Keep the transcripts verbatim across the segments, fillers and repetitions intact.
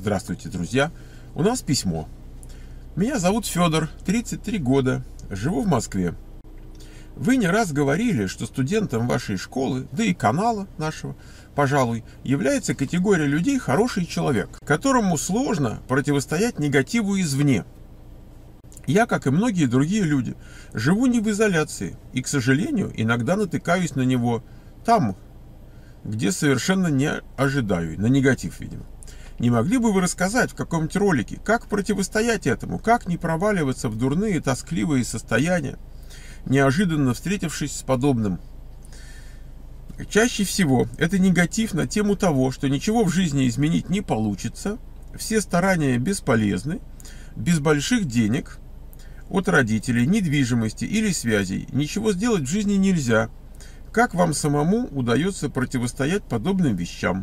Здравствуйте, друзья! У нас письмо. Меня зовут Федор, тридцать три года, живу в Москве. Вы не раз говорили, что студентом вашей школы, да и канала нашего, пожалуй, является категория людей «хороший человек», которому сложно противостоять негативу извне. Я, как и многие другие люди, живу не в изоляции и, к сожалению, иногда натыкаюсь на него там, где совершенно не ожидаю, на негатив, видимо. Не могли бы вы рассказать в каком-нибудь ролике, как противостоять этому, как не проваливаться в дурные, тоскливые состояния, неожиданно встретившись с подобным? Чаще всего это негатив на тему того, что ничего в жизни изменить не получится, все старания бесполезны, без больших денег от родителей, недвижимости или связей ничего сделать в жизни нельзя. Как вам самому удается противостоять подобным вещам?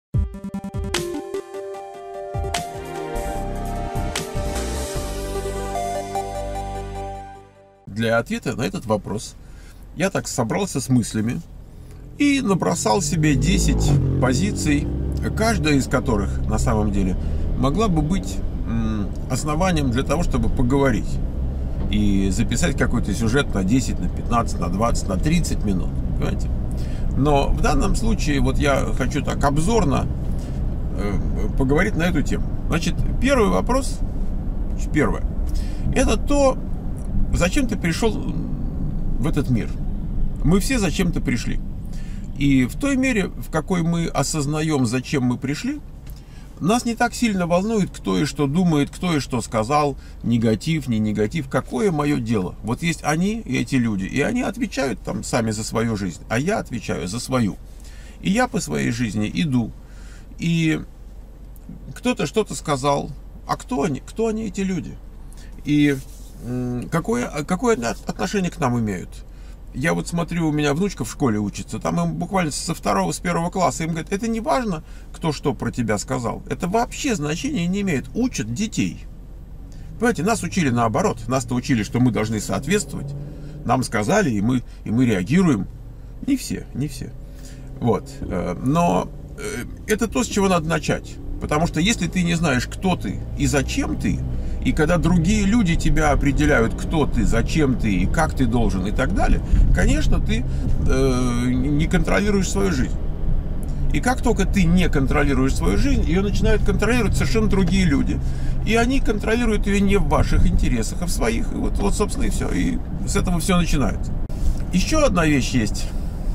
Для ответа на этот вопрос я так собрался с мыслями и набросал себе десять позиций, каждая из которых на самом деле могла бы быть основанием для того, чтобы поговорить и записать какой-то сюжет на десять, на пятнадцать, на двадцать, на тридцать минут, понимаете? Но в данном случае вот я хочу так обзорно э, поговорить на эту тему. Значит, первый вопрос, первое, это то, зачем ты пришел в этот мир. Мы все зачем-то пришли. И в той мере, в какой мы осознаем, зачем мы пришли, нас не так сильно волнует, кто и что думает, кто и что сказал, негатив, не негатив, какое мое дело. Вот есть они, и эти люди, и они отвечают там сами за свою жизнь, а я отвечаю за свою. И я по своей жизни иду, и кто-то что-то сказал, а кто они, кто они, эти люди? И какое, какое отношение к нам имеют? Я вот смотрю, у меня внучка в школе учится, там им буквально со второго, с первого класса, им говорят, это не важно, кто что про тебя сказал, это вообще значения не имеет, учат детей. Понимаете, нас учили наоборот, нас-то учили, что мы должны соответствовать, нам сказали, и мы, и мы реагируем. Не все, не все. Вот, но это то, с чего надо начать, потому что если ты не знаешь, кто ты и зачем ты, и когда другие люди тебя определяют, кто ты, зачем ты и как ты должен и так далее, конечно, ты э, не контролируешь свою жизнь. И как только ты не контролируешь свою жизнь, ее начинают контролировать совершенно другие люди. И они контролируют ее не в ваших интересах, а в своих. И вот, вот собственно, и все. И с этого все начинается. Еще одна вещь есть,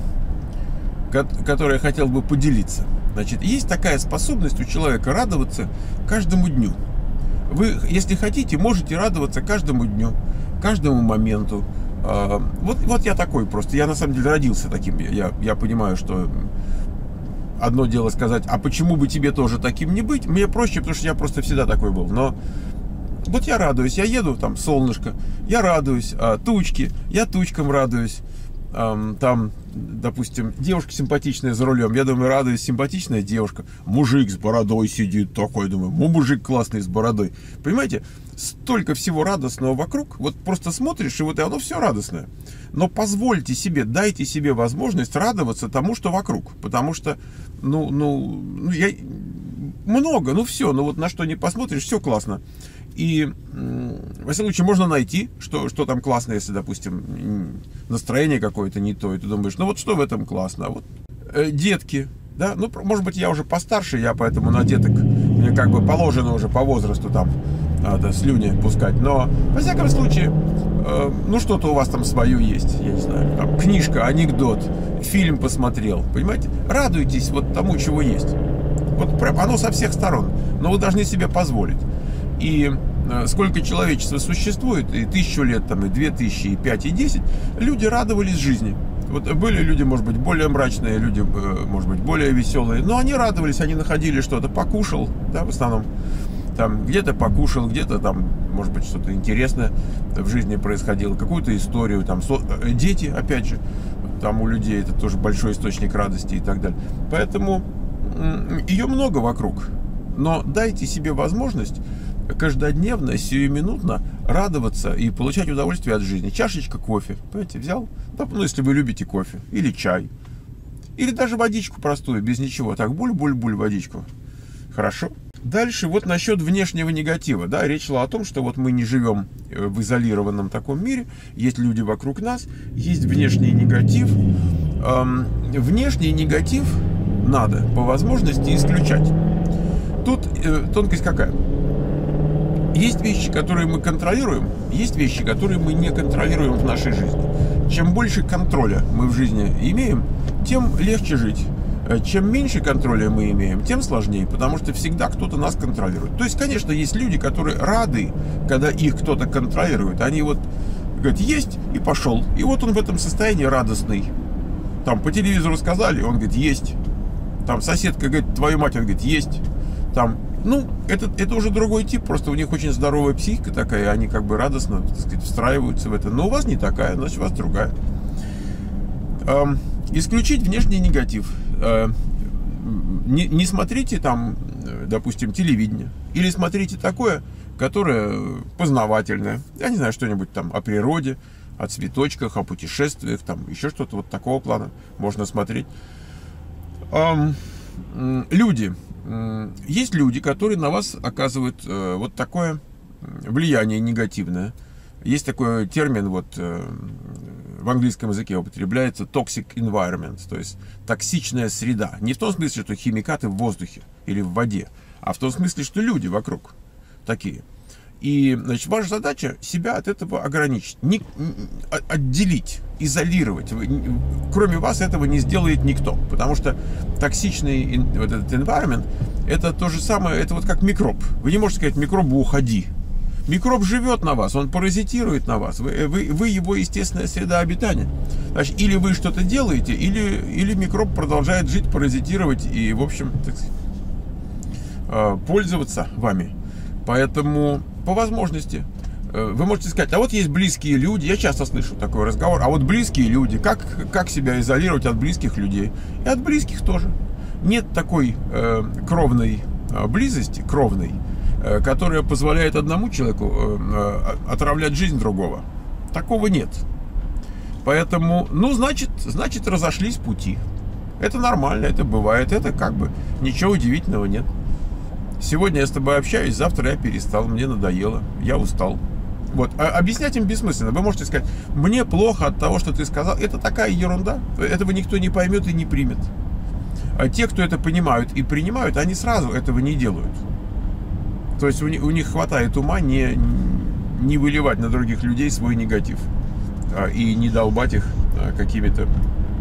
которой я хотел бы поделиться. Значит, есть такая способность у человека радоваться каждому дню. Вы, если хотите, можете радоваться каждому дню, каждому моменту. Вот, вот я такой просто. Я на самом деле родился таким. Я, я понимаю, что одно дело сказать, а почему бы тебе тоже таким не быть? Мне проще, потому что я просто всегда такой был. Но вот я радуюсь. Я еду, там солнышко, я радуюсь. Тучки, я тучкам радуюсь. Там, допустим, девушка симпатичная за рулем, я думаю, радуюсь, симпатичная девушка, мужик с бородой сидит такой, думаю, ну, мужик классный с бородой, понимаете, столько всего радостного вокруг, вот просто смотришь, и вот и оно все радостное, но позвольте себе, дайте себе возможность радоваться тому, что вокруг, потому что, ну, ну, ну я, много, ну все, ну вот на что не посмотришь, все классно. И, во всяком случае, можно найти, что, что там классно, если, допустим, настроение какое-то не то, и ты думаешь, ну вот что в этом классно? А вот э, детки, да, ну, может быть, я уже постарше, я поэтому на деток, мне как бы положено уже по возрасту там надо слюни пускать, но, во всяком случае, э, ну, что-то у вас там свое есть, я не знаю, там, книжка, анекдот, фильм посмотрел, понимаете? Радуйтесь вот тому, чего есть. Вот прям оно со всех сторон, но вы должны себе позволить. И сколько человечества существует, и тысячу лет, там, и две тысячи, и пять, и десять, люди радовались жизни. Вот были люди, может быть, более мрачные, люди, может быть, более веселые, но они радовались, они находили что-то, покушал, да, в основном, там, где-то покушал, где-то там, может быть, что-то интересное в жизни происходило, какую-то историю, там, со... дети, опять же, там у людей это тоже большой источник радости и так далее. Поэтому ее много вокруг, но дайте себе возможность каждодневно, сиюминутно радоваться и получать удовольствие от жизни. Чашечка кофе, понимаете, взял, да, ну, если вы любите кофе, или чай, или даже водичку простую, без ничего, так, буль-буль-буль водичку, хорошо. Дальше вот насчет внешнего негатива, да, речь шла о том, что вот мы не живем в изолированном таком мире, есть люди вокруг нас, есть внешний негатив. Эм, внешний негатив надо по возможности исключать. Тут э, тонкость какая? Есть вещи, которые мы контролируем, есть вещи, которые мы не контролируем в нашей жизни. Чем больше контроля мы в жизни имеем, тем легче жить. Чем меньше контроля мы имеем, тем сложнее, потому что всегда кто-то нас контролирует. То есть, конечно, есть люди, которые рады, когда их кто-то контролирует. Они вот говорят, есть, и пошел. И вот он в этом состоянии радостный. Там по телевизору сказали, он говорит, есть. Там соседка говорит, твою мать, он говорит, есть. Там, ну, это, это уже другой тип, просто у них очень здоровая психика такая, и они как бы радостно, так сказать, встраиваются в это. Но у вас не такая, значит, у вас другая. Эм, исключить внешний негатив. Не, не смотрите там, допустим, телевидение. Или смотрите такое, которое познавательное. Я не знаю, что-нибудь там о природе, о цветочках, о путешествиях, там еще что-то вот такого плана можно смотреть. Люди. Есть люди, которые на вас оказывают вот такое влияние негативное. Есть такой термин, вот в английском языке употребляется toxic environment, то есть токсичная среда. Не в том смысле, что химикаты в воздухе или в воде, а в том смысле, что люди вокруг такие. И, значит, ваша задача себя от этого ограничить, не, отделить, изолировать. Вы, кроме вас этого не сделает никто, потому что токсичный вот этот environment, это то же самое, это вот как микроб. Вы не можете сказать микробу уходи. Микроб живет на вас, он паразитирует на вас. Вы, вы, вы его естественная среда обитания. Значит, или вы что-то делаете, или, или микроб продолжает жить, паразитировать и, в общем, так сказать, пользоваться вами. Поэтому, по возможности, вы можете сказать, а вот есть близкие люди, я часто слышу такой разговор, а вот близкие люди, как, как себя изолировать от близких людей? И от близких тоже. Нет такой э, кровной э, близости, кровной, которая позволяет одному человеку отравлять жизнь другого. Такого нет. Поэтому, ну, значит, значит, разошлись пути. Это нормально, это бывает, это как бы ничего удивительного нет. Сегодня я с тобой общаюсь, завтра я перестал, мне надоело, я устал. Вот, а объяснять им бессмысленно. Вы можете сказать, мне плохо от того, что ты сказал. Это такая ерунда, этого никто не поймет и не примет. А те, кто это понимают и принимают, они сразу этого не делают. То есть у них, у них хватает ума не, не выливать на других людей свой негатив а, и не долбать их а, какими-то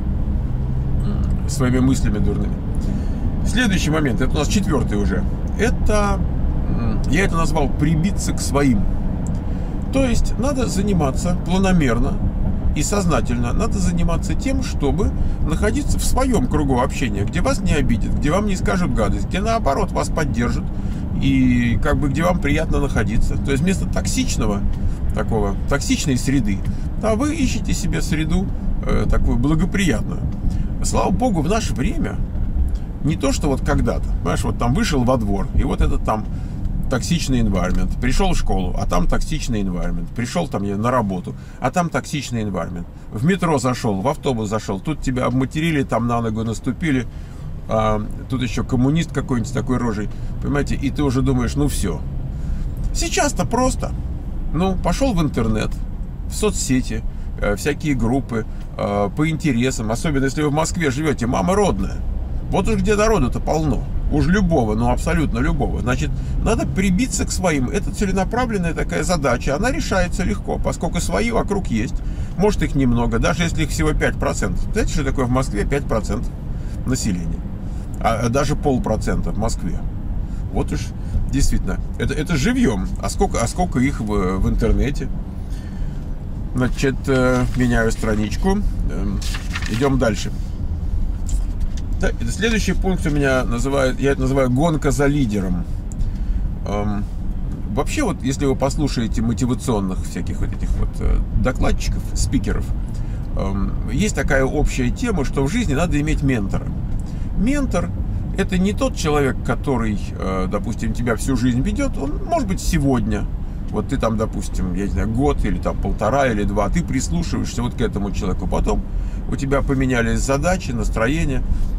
своими мыслями дурными. Следующий момент, это у нас четвертый уже. Это, я это назвал прибиться к своим. То есть надо заниматься планомерно и сознательно. Надо заниматься тем, чтобы находиться в своем кругу общения, где вас не обидят, где вам не скажут гадость, где наоборот вас поддержат. И как бы где вам приятно находиться. То есть вместо токсичного, такого, токсичной среды, да, вы ищете себе среду э, такую благоприятную. Слава богу, в наше время не то, что вот когда-то, понимаешь, вот там вышел во двор, и вот этот там токсичный environment, пришел в школу, а там токсичный environment, пришел там я на работу, а там токсичный environment, в метро зашел, в автобус зашел, тут тебя обматерили, там на ногу наступили, А, тут еще коммунист какой-нибудь с такой рожей, понимаете, и ты уже думаешь, ну все. Сейчас-то просто. Ну, пошел в интернет, в соцсети, э, всякие группы э, по интересам, особенно если вы в Москве живете, мама родная. Вот уж где народу-то полно. Уж любого, ну абсолютно любого. Значит, надо прибиться к своим. Это целенаправленная такая задача. Она решается легко, поскольку свои вокруг есть. Может, их немного, даже если их всего пять процентов. Знаете, что такое в Москве пять процентов населения? А даже полпроцента в Москве. Вот уж действительно, это, это живьем. А сколько, а сколько их в, в интернете? Значит, э, меняю страничку. Э, идем дальше. Да, это следующий пункт у меня называют, я это называю гонка за лидером. Эм, вообще, вот если вы послушаете мотивационных всяких вот этих вот э, докладчиков, спикеров, эм, есть такая общая тема, что в жизни надо иметь ментора. Ментор — это не тот человек, который, допустим, тебя всю жизнь ведет. Он, может быть, сегодня, вот ты там, допустим, я не знаю, год или там полтора или два, ты прислушиваешься вот к этому человеку. Потом у тебя поменялись задачи, настроение,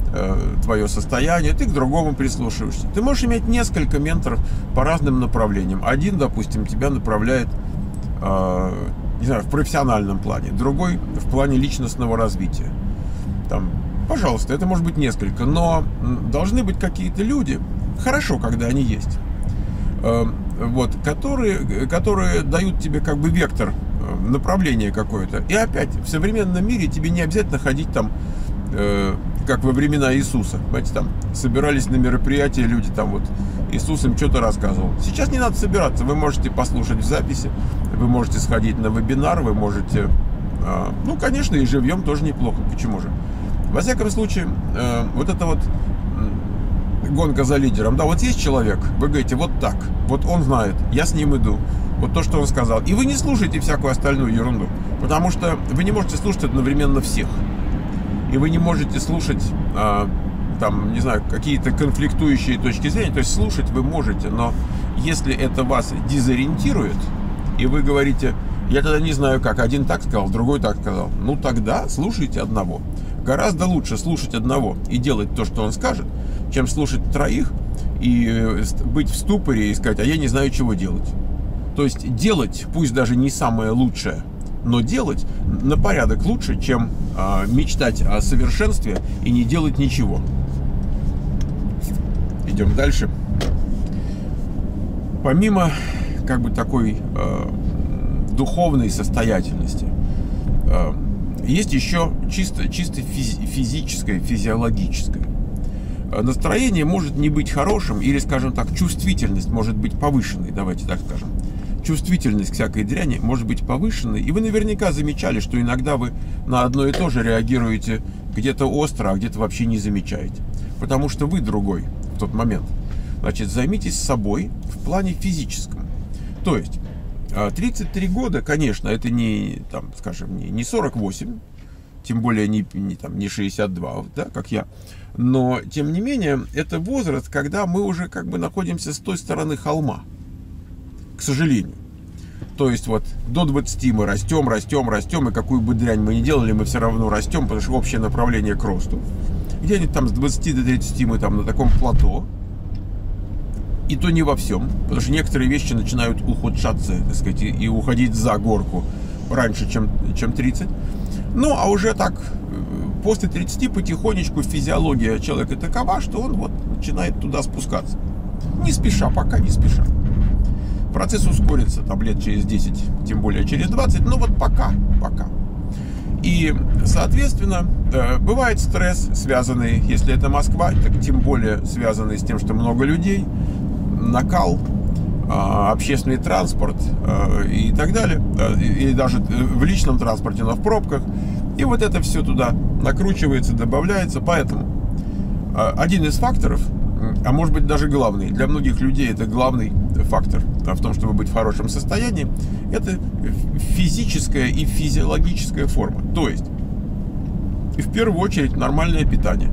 э, твое состояние, ты к другому прислушиваешься. Ты можешь иметь несколько менторов по разным направлениям. Один, допустим, тебя направляет, э, не знаю, в профессиональном плане, другой в плане личностного развития. Там, пожалуйста, это может быть несколько, но должны быть какие-то люди, хорошо, когда они есть, э, вот, которые, которые дают тебе как бы вектор, направление какое-то. И опять, в современном мире тебе не обязательно ходить там, э, как во времена Иисуса. Знаете, там собирались на мероприятия люди, там вот Иисус им что-то рассказывал. Сейчас не надо собираться, вы можете послушать в записи, вы можете сходить на вебинар, вы можете, э, ну, конечно, и живьем тоже неплохо, почему же? Во всяком случае, э, вот это вот э, гонка за лидером, да, вот есть человек, вы говорите, вот так, вот он знает, я с ним иду. Вот то, что он сказал. И вы не слушаете всякую остальную ерунду. Потому что вы не можете слушать одновременно всех. И вы не можете слушать, э, там, не знаю, какие-то конфликтующие точки зрения. То есть слушать вы можете, но если это вас дезориентирует, и вы говорите, я тогда не знаю как, один так сказал, другой так сказал, ну тогда слушайте одного. Гораздо лучше слушать одного и делать то, что он скажет, чем слушать троих и быть в ступоре и сказать, а я не знаю, чего делать. То есть делать, пусть даже не самое лучшее, но делать на порядок лучше, чем э, мечтать о совершенстве и не делать ничего. Идем дальше. Помимо как бы такой э, духовной состоятельности, э, есть еще чисто, чисто физи- физическое, физиологическое. Настроение может не быть хорошим, или, скажем так, чувствительность может быть повышенной, давайте так скажем. Чувствительность к всякой дряни может быть повышенной, и вы наверняка замечали, что иногда вы на одно и то же реагируете где-то остро, а где-то вообще не замечаете, потому что вы другой в тот момент. Значит, займитесь собой в плане физическом. То есть тридцать три года, конечно, это не, там, скажем, не, не сорок восемь, тем более не, не, там, не шестьдесят два, да, как я, но, тем не менее, это возраст, когда мы уже как бы находимся с той стороны холма, к сожалению. То есть вот до двадцати мы растем, растем, растем, и какую бы дрянь мы ни делали, мы все равно растем, потому что общее направление к росту. Где-нибудь там с двадцати до тридцати мы там на таком плато, и то не во всем, потому что некоторые вещи начинают ухудшаться, так сказать, и уходить за горку раньше, чем, чем тридцать. Ну, а уже так, после тридцати потихонечку физиология человека такова, что он вот начинает туда спускаться. Не спеша, пока не спеша. Процесс ускорится там лет через десять, тем более через двадцать, но вот пока, пока. И, соответственно, бывает стресс, связанный, если это Москва, так тем более связанный с тем, что много людей, накал, общественный транспорт и так далее, и даже в личном транспорте, но в пробках. И вот это все туда накручивается, добавляется. Поэтому один из факторов, а может быть даже главный, для многих людей это главный фактор в том, чтобы быть в хорошем состоянии, это физическая и физиологическая форма. То есть, и в первую очередь, нормальное питание.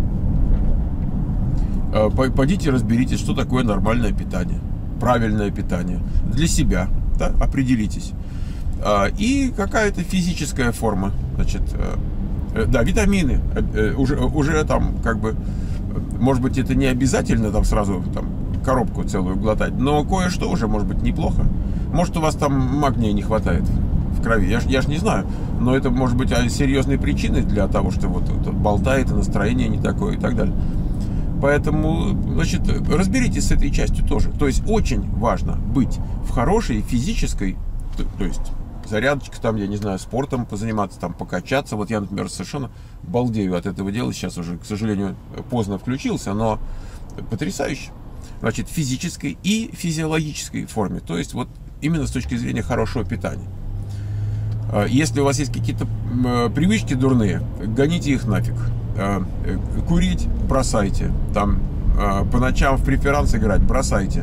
Пойдите разберитесь, что такое нормальное питание, правильное питание для себя, да, определитесь. И какая-то физическая форма, значит, да, витамины, уже, уже там как бы, может быть, это не обязательно там сразу там коробку целую глотать, но кое-что уже может быть неплохо. Может, у вас там магния не хватает в крови, я ж, я ж не знаю, но это может быть серьезной причиной для того, что вот, вот болтает, и настроение не такое и так далее. Поэтому, значит, разберитесь с этой частью тоже. То есть очень важно быть в хорошей физической, то, то есть зарядочка там, я не знаю, спортом позаниматься, там покачаться. Вот я, например, совершенно балдею от этого дела. Сейчас уже, к сожалению, поздно включился, но потрясающе. Значит, физической и физиологической форме. То есть вот именно с точки зрения хорошего питания. Если у вас есть какие-то привычки дурные, гоните их нафиг. Курить бросайте, там по ночам в преферанс играть бросайте,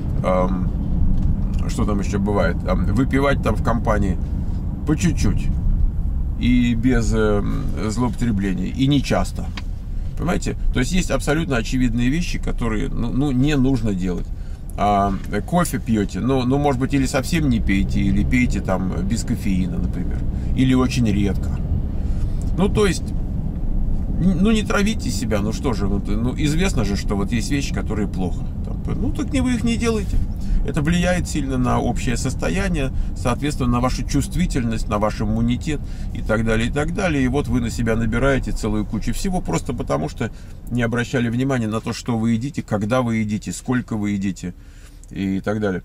что там еще бывает, там, выпивать там в компании по чуть-чуть и без злоупотребления, и не часто, понимаете? То есть есть абсолютно очевидные вещи, которые ну, ну, не нужно делать. А, кофе пьете, ну, ну, может быть, или совсем не пейте, или пейте там без кофеина, например, или очень редко. Ну, то есть ну, не травите себя, ну что же, ну, ну, известно же, что вот есть вещи, которые плохо. Там, ну, так не вы их не делаете. Это влияет сильно на общее состояние, соответственно, на вашу чувствительность, на ваш иммунитет и так далее, и так далее. И вот вы на себя набираете целую кучу всего, просто потому что не обращали внимания на то, что вы едите, когда вы едите, сколько вы едите и так далее.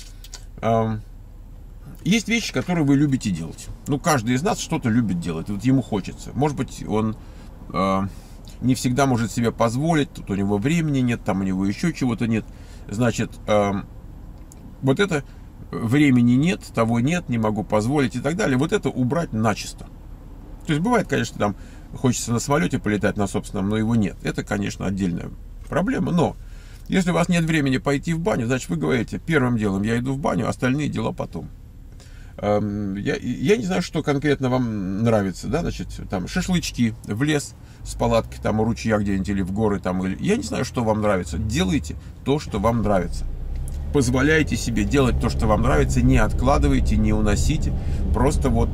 Есть вещи, которые вы любите делать. Ну, каждый из нас что-то любит делать, вот ему хочется. Может быть, он э, не всегда может себе позволить, тут у него времени нет, там у него еще чего-то нет. Значит, э, вот это времени нет, того нет, не могу позволить и так далее. Вот это убрать начисто. То есть бывает, конечно, там хочется на самолете полетать на собственном, но его нет. Это, конечно, отдельная проблема, но если у вас нет времени пойти в баню, значит, вы говорите, первым делом я иду в баню, остальные дела потом. Я, я не знаю, что конкретно вам нравится, да, значит, там шашлычки, в лес с палаткой, там у ручья где-нибудь или в горы, там, или, я не знаю, что вам нравится, делайте то, что вам нравится. Позволяйте себе делать то, что вам нравится, не откладывайте, не уносите, просто вот,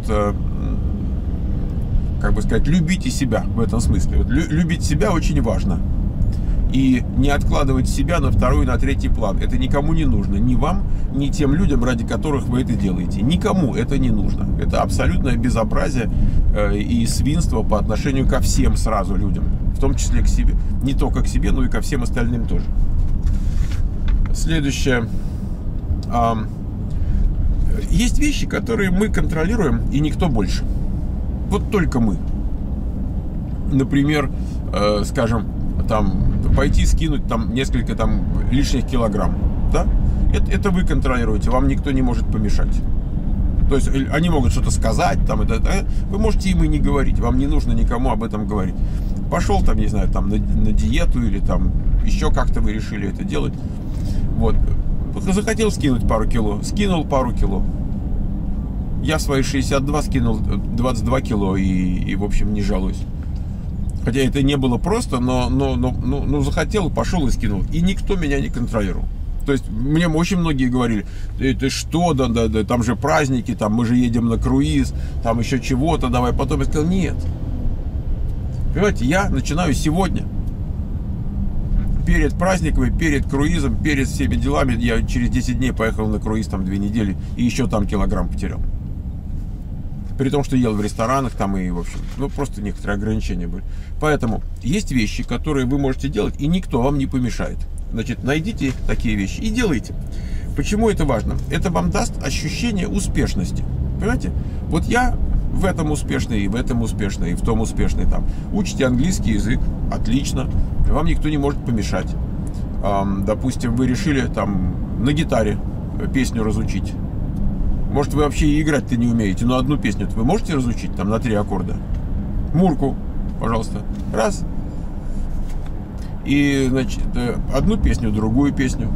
как бы сказать, любите себя в этом смысле. Вот, любить себя очень важно. И не откладывать себя на второй, на третий план. Это никому не нужно. Ни вам, ни тем людям, ради которых вы это делаете. Никому это не нужно. Это абсолютное безобразие э, и свинство по отношению ко всем сразу людям. В том числе к себе. Не только к себе, но и ко всем остальным тоже. Следующее. А, есть вещи, которые мы контролируем, и никто больше. Вот только мы. Например, э, скажем, там пойти скинуть там несколько там лишних килограмм, да? Это, это вы контролируете, вам никто не может помешать. То есть они могут что-то сказать, там, это, это, вы можете им и не говорить, вам не нужно никому об этом говорить. Пошел там, не знаю, там на, на диету или там еще как-то вы решили это делать. Вот. Захотел скинуть пару кило, скинул пару кило. Я свои шестьдесят два скинул двадцать два кило и, и в общем, не жалуюсь. Хотя это не было просто, но, но, но, но, но захотел, пошел и скинул. И никто меня не контролировал. То есть мне очень многие говорили, ты, ты что, да, да, да, там же праздники, там мы же едем на круиз, там еще чего-то, давай. Потом я сказал, нет. Понимаете, я начинаю сегодня. Перед праздниками, перед круизом, перед всеми делами. Я через десять дней поехал на круиз, там две недели, и еще там килограмм потерял. При том, что ел в ресторанах там и, в общем, ну, просто некоторые ограничения были. Поэтому есть вещи, которые вы можете делать, и никто вам не помешает. Значит, найдите такие вещи и делайте. Почему это важно? Это вам даст ощущение успешности. Понимаете? Вот я в этом успешный, и в этом успешный, и в том успешный. Там. Учите английский язык, отлично. Вам никто не может помешать. Допустим, вы решили там на гитаре песню разучить. Может, вы вообще и играть-то не умеете, но одну песню вы можете разучить, там, на три аккорда? Мурку, пожалуйста. Раз. И, значит, одну песню, другую песню.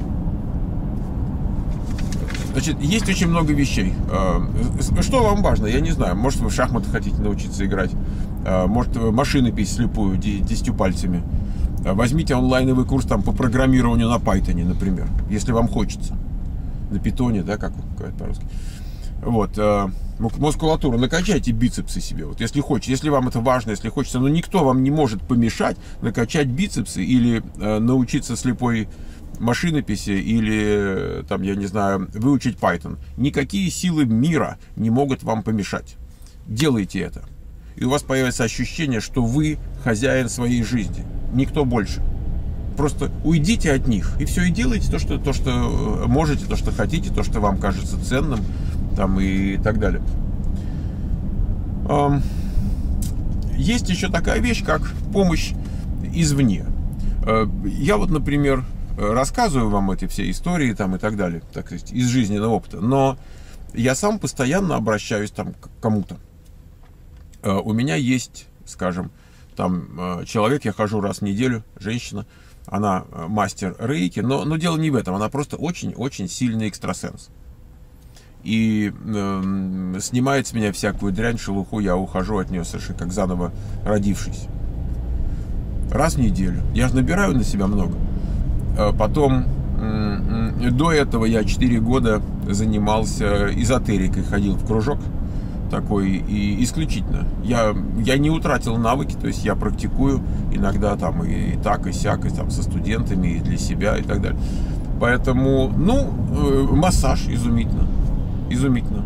Значит, есть очень много вещей. Что вам важно? Я не знаю. Может, вы в шахматы хотите научиться играть. Может, машины пить слепую, десятью пальцами. Возьмите онлайновый курс там по программированию на Python, например, если вам хочется. На питоне, да, как говорят по-русски. Вот, э, мускулатуру, накачайте бицепсы себе, вот, если хочется, если вам это важно, если хочется, но никто вам не может помешать накачать бицепсы или э, научиться слепой машинописи или, там, я не знаю, выучить Python. Никакие силы мира не могут вам помешать. Делайте это. И у вас появится ощущение, что вы хозяин своей жизни, никто больше. Просто уйдите от них и все, и делайте то, что, то, что можете, то, что хотите, то, что вам кажется ценным, там, и так далее. Есть еще такая вещь, как помощь извне. Я вот, например, рассказываю вам эти все истории там, и так далее, так сказать, из жизненного опыта, но я сам постоянно обращаюсь там, к кому-то. У меня есть, скажем, там человек, я хожу раз в неделю, женщина, она мастер рейки, но, но дело не в этом, она просто очень-очень сильный экстрасенс. И э, снимает с меня всякую дрянь, шелуху, я ухожу от нее совершенно как заново родившись. Раз в неделю. Я же набираю на себя много. Потом, э, до этого я четыре года занимался эзотерикой, ходил в кружок. такой и исключительно. Я, я не утратил навыки, то есть я практикую иногда там и, и так, и сяк, и там со студентами, и для себя, и так далее. Поэтому, ну, э, массаж изумительно. Изумительно.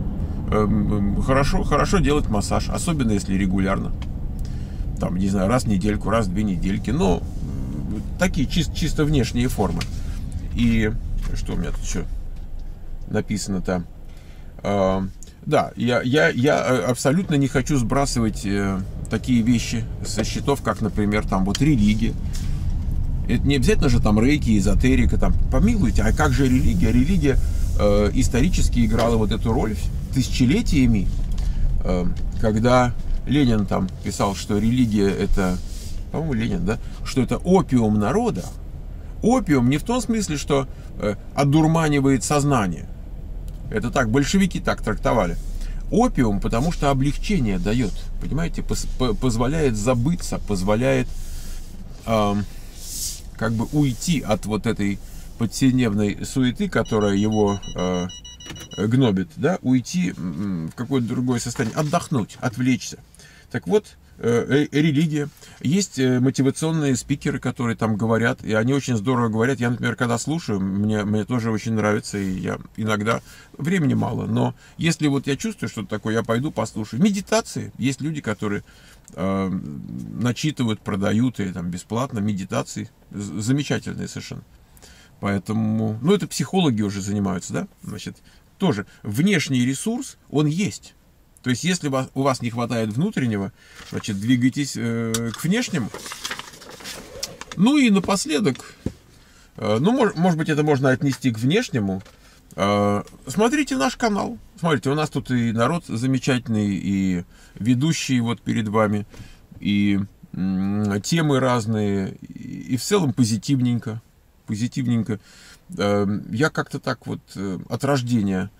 Э, хорошо, хорошо делать массаж, особенно если регулярно. Там, не знаю, раз в недельку, раз в две недельки. Но такие чисто, чисто внешние формы. И что у меня тут еще написано-то? Э, да, я, я, я абсолютно не хочу сбрасывать э, такие вещи со счетов, как, например, там вот религия. Это не обязательно же там рейки, эзотерика, там, помилуйте, а как же религия? Религия э, исторически играла вот эту роль тысячелетиями, э, когда Ленин там писал, что религия это, по-моему, Ленин, да, что это опиум народа. Опиум не в том смысле, что э, одурманивает сознание. Это так, большевики так трактовали. Опиум, потому что облегчение дает, понимаете, пос, по, позволяет забыться, позволяет э, как бы уйти от вот этой повседневной суеты, которая его э, гнобит, да, уйти в какое-то другое состояние, отдохнуть, отвлечься. Так вот, э, религия. Есть мотивационные спикеры, которые там говорят, и они очень здорово говорят. Я, например, когда слушаю, мне, мне тоже очень нравится, и я иногда, времени мало, но если вот я чувствую что-то такое, я пойду послушаю. Медитации. Есть люди, которые э, начитывают, продают, и там бесплатно медитации. Замечательные совершенно. Поэтому, ну, это психологи уже занимаются, да? Значит, тоже внешний ресурс, он есть. То есть, если у вас, у вас не хватает внутреннего, значит, двигайтесь э, к внешнему. Ну и напоследок, э, ну, мож, может быть, это можно отнести к внешнему. Э, смотрите наш канал. Смотрите, у нас тут и народ замечательный, и ведущие вот перед вами, и э, темы разные, и, и в целом позитивненько. Позитивненько. Э, я как-то так вот э, от рождения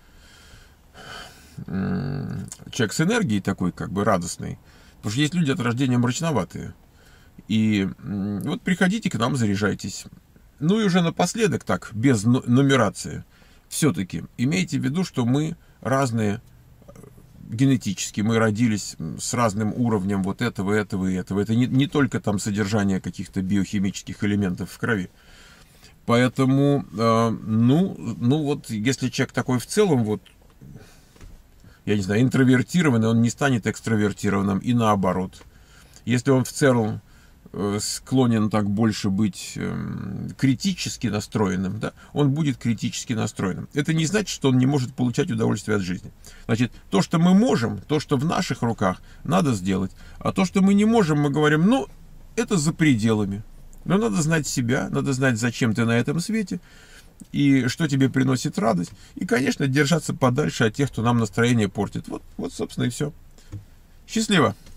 человек с энергией такой, как бы радостный. Потому что есть люди от рождения мрачноватые. И вот приходите к нам, заряжайтесь. Ну и уже напоследок, так, без нумерации, все-таки имейте в виду, что мы разные генетически. Мы родились с разным уровнем вот этого, этого и этого. Это не, не только там содержание каких-то биохимических элементов в крови. Поэтому, э, ну, ну вот, если человек такой в целом, вот, я не знаю, интровертированный, он не станет экстравертированным, и наоборот. Если он в целом э, склонен так больше быть э, критически настроенным, да, он будет критически настроенным. Это не значит, что он не может получать удовольствие от жизни. Значит, то, что мы можем, то, что в наших руках, надо сделать. А то, что мы не можем, мы говорим, ну, это за пределами. Но надо знать себя, надо знать, зачем ты на этом свете, и что тебе приносит радость. И, конечно, держаться подальше от тех, кто нам настроение портит. Вот, вот собственно, и все. Счастливо!